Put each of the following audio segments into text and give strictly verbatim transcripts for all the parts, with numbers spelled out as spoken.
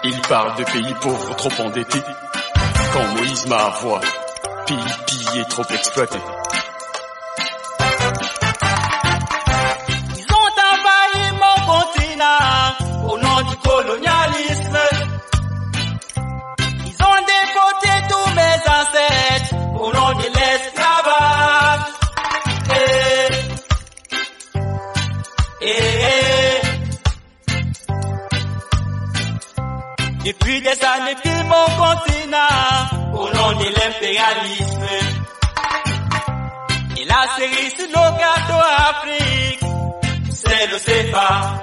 Il parle de pays pauvres trop endettés. Quand Moïse m'a voix, pays pillé trop exploité. Ils ont envahi mon continent au nom du colonialisme. Ils ont déporté tous mes ancêtres au nom de l'esclavage. Et, et, depuis des années, pillent mon continent au nom de l'impérialisme. Et la série sur nos gâteaux Afrique, c'est le C F A.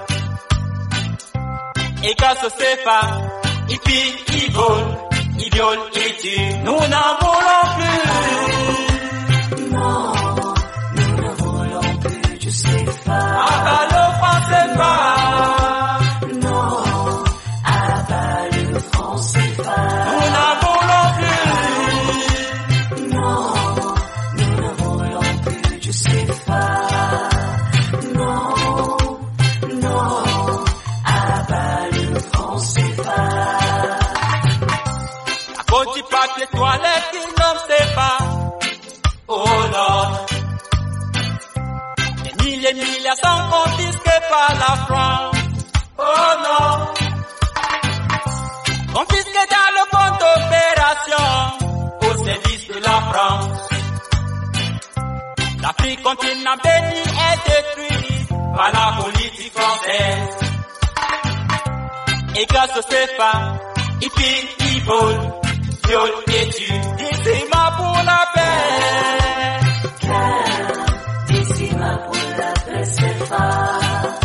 Et grâce au C F A, ils pillent, ils volent, ils violent et tuent. Nous n'en voulons plus. Non, nous ne voulons plus du C F A. Ah, le franc C F A. Non, abat le franc C F A. Nous n'en voulons plus. Non, nous ne voulons plus du C F A. Non, non, abat le franc C F A. À cause du papier toilette, ils n'ont sait pas. Oh non. Des milliers, milliards sont confisqués par la France. Oh non. Confisqués dans le compte d'opération au service de la France. L'Afrique continent béni est détruite par la politique française. Et grâce au C F A, ils pillent, ils volent, violent et tuent. D'ici ma pour la paix. Calme, d'ici ma pour la paix C F A.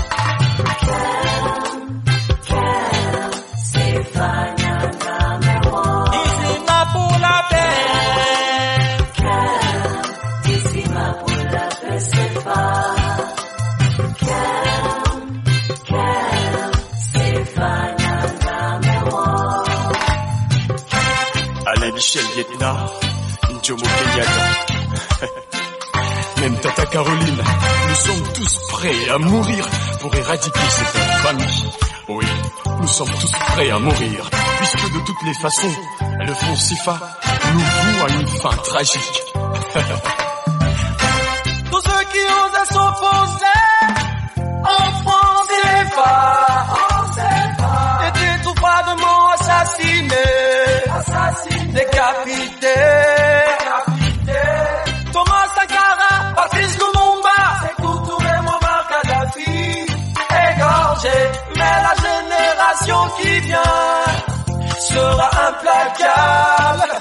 Calme, calme, C F A nyanga mewa. D'ici ma pour la paix. Calme, d'ici ma pour la paix C F A. Calme, calme, C F A nyanga mewa. Alain Michel Vietnam, Jomo Kenyatta. Même Tata Caroline, nous sommes tous prêts à mourir pour éradiquer cette infamie. Oui, nous sommes tous prêts à mourir, puisque de toutes les façons, le franc C F A nous voue à une fin tragique. Tous ceux qui osent s'opposer en France C F A étaient tout froidement assassinés, assassinés, décapités. Thomas Sankara, Patrice Lumumba, Sékou Touré, Muammar Kadhafi, égorgés. Mais la génération qui vient sera implacable.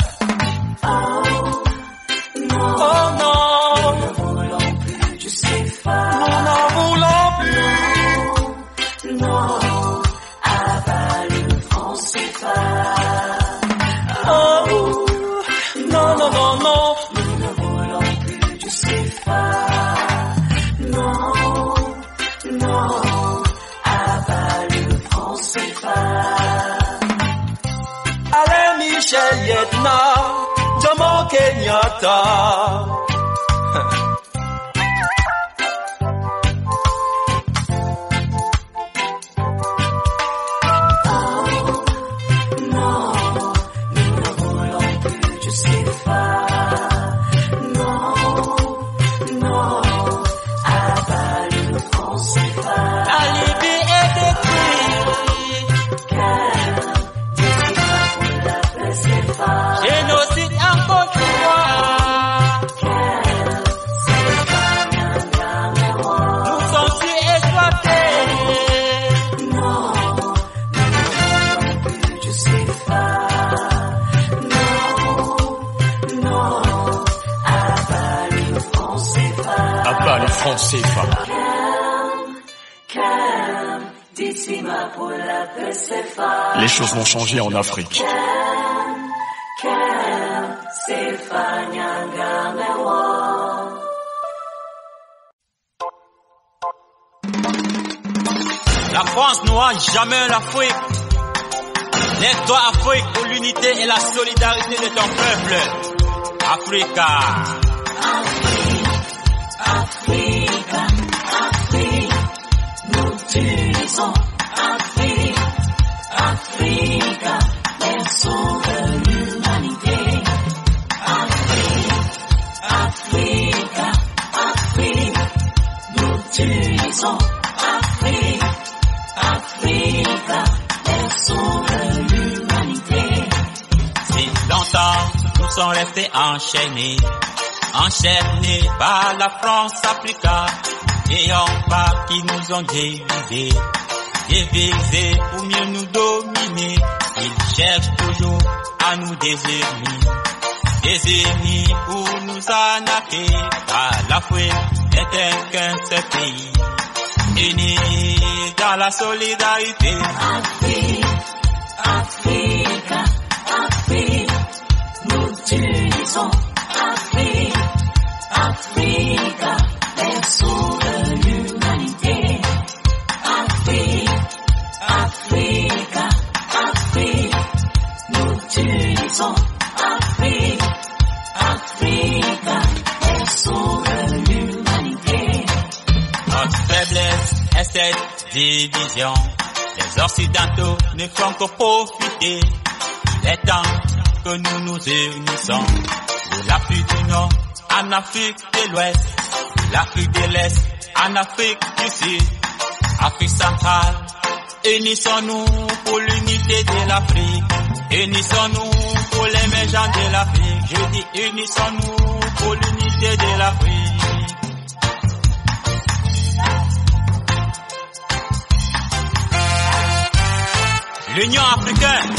Oh non, Nous ne voulons plus du C F A. nous n'en voulons plus. Non, abat le franc C F A. Oh, non, non, non, non. Nous ne voulons plus du C F A. Non, non, abat le franc C F A. Alain Michel Vietnam, Jomo Kenyatta. Non, nous ne voulons plus du C F A. Non, non, abat le franc C F A. La Libye est détruite. Calme, d'ici ma pour la paix C F A. Génocide en Côte d'Ivoire. Calme, C F A nyanga mewa. Nous sommes exploités. Non, nous ne voulons plus du C F A. Non, non, abat le franc C F A. À bas le franc C F A. Calme, calme, d'ici ma pour la paix C F A. Les choses vont changer en Afrique. Calme, calme, C F A nyanga mewa. La France n'aura jamais l'Afrique. Lève-toi Afrique pour l'unité et la solidarité de ton peuple. Africa. Afrique, Afrique, nous disons Afrique, Afrique. disons Afrique, Afrique, berceau de l'humanité. Si longtemps nous sommes restés enchaînés, enchaînés par la France Africa, n'ayant pas qui nous ont divisés, divisés pour mieux nous dominer. Ils cherchent toujours à nous des ennemis, des ennemis pour nous arnaquer. Car l'Afrique n'est qu'un seul pays, unis dans la solidarité. Afrique, Afrique, Afrique, nous disons Afrique, Afrique, berceau de l'humanité. Afrique, Afrique, Afrique, nous disons Afrique, Afrique, berceau de l'humanité. Notre faiblesse est cette division. Les Occidentaux ne font que profiter. Il est temps que nous nous unissons. De l'Afrique du Nord en Afrique de l'Ouest, de l'Afrique de l'Est en Afrique du Sud, Afrique centrale. Unissons-nous pour l'unité de l'Afrique. Unissons-nous pour l'émergence de l'Afrique. Je dis unissons-nous pour l'unité de l'Afrique. L'Union africaine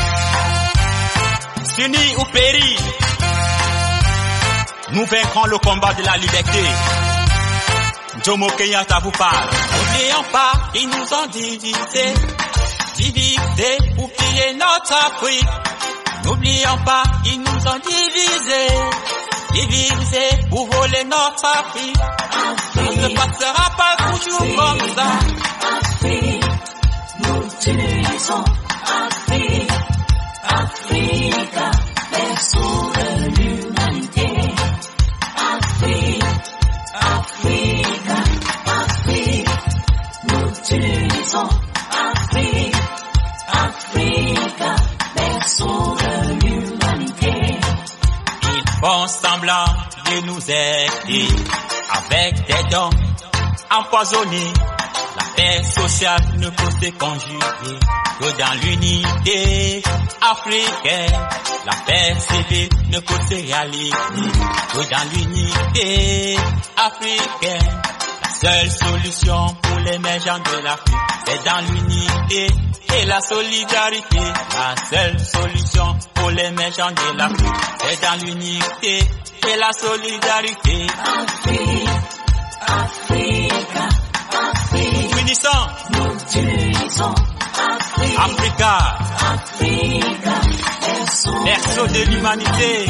s'unit ou périt. Nous vaincrons le combat de la liberté. Jomo Kenyatta vous parle. N'oublions pas qu'ils nous ont divisés, divisés pour piller notre Afrique. N'oublions pas qu'ils nous ont divisés, divisés pour voler notre Afrique. Ça ne se passera pas toujours comme ça. Afrique, nous disons Afrique, Afrique, berceau de l'humanité. Afrique, Afrique, Afrique, nous disons Afrique, Afrique, berceau de l'humanité. Ils font semblant de nous aider avec des dons empoisonnés. La paix sociale ne peut se conjuguer que dans l'unité africaine. La paix civile ne peut se réaliser que dans l'unité africaine. La seule solution pour l'émergence de l'Afrique, c'est dans l'unité et la solidarité. La seule solution pour l'émergence de l'Afrique, c'est dans l'unité et la solidarité. Afrique, Afrique, Afrique, Unissons, nous disons Afrique, Africa, Afrique, berceau berceau de l'humanité.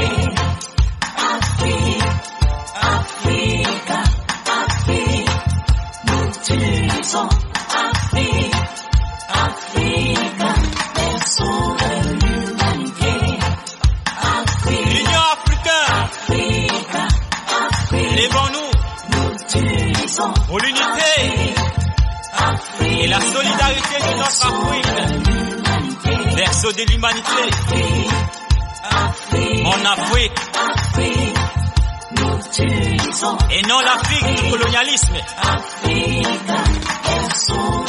Afrique, Afrique, Afrique, nous disons Afrique, Afrique, berceau de l'humanité. Afrique, L'Union africaine, Afrique, Afrique, lèvons-nous nous disons pour l'unité Afrique, et la solidarité de notre Afrique. Berceau de l'humanité, Afrique, mon Afrique, Afrique, nous disons et non l'Afrique du colonialisme. Afrique, berceau